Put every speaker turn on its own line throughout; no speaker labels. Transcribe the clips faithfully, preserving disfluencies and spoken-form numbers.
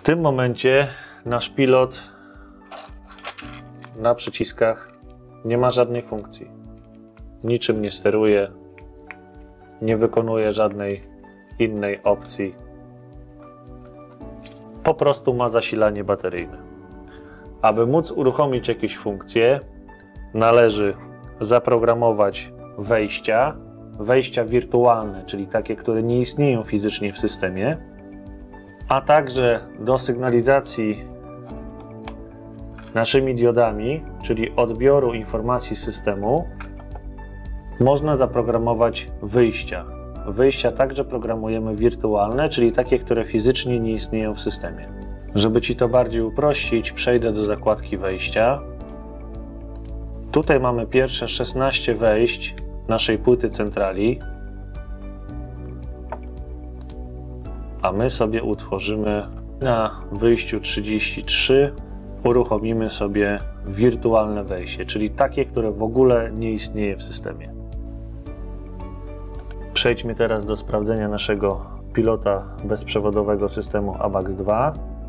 tym momencie nasz pilot na przyciskach nie ma żadnej funkcji. Niczym nie steruje, nie wykonuje żadnej innej opcji. Po prostu ma zasilanie bateryjne. Aby móc uruchomić jakieś funkcje, należy zaprogramować wejścia, wejścia wirtualne, czyli takie, które nie istnieją fizycznie w systemie, a także do sygnalizacji naszymi diodami, czyli odbioru informacji z systemu, można zaprogramować wyjścia. Wyjścia także programujemy wirtualne, czyli takie, które fizycznie nie istnieją w systemie. Żeby Ci to bardziej uprościć, przejdę do zakładki wejścia. Tutaj mamy pierwsze szesnaście wejść naszej płyty centrali, a my sobie utworzymy na wyjściu trzydzieści trzy, uruchomimy sobie wirtualne wejście, czyli takie, które w ogóle nie istnieje w systemie. Przejdźmy teraz do sprawdzenia naszego pilota bezprzewodowego systemu ABAX dwa.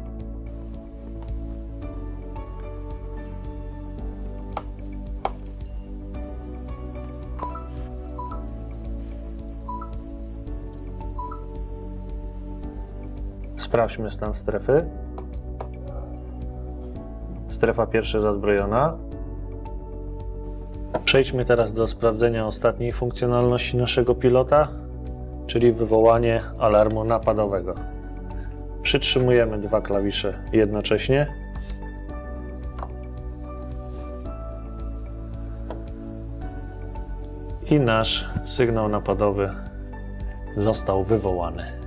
Sprawdźmy stan strefy. Strefa pierwsza zazbrojona. Przejdźmy teraz do sprawdzenia ostatniej funkcjonalności naszego pilota, czyli wywołanie alarmu napadowego. Przytrzymujemy dwa klawisze jednocześnie. I nasz sygnał napadowy został wywołany.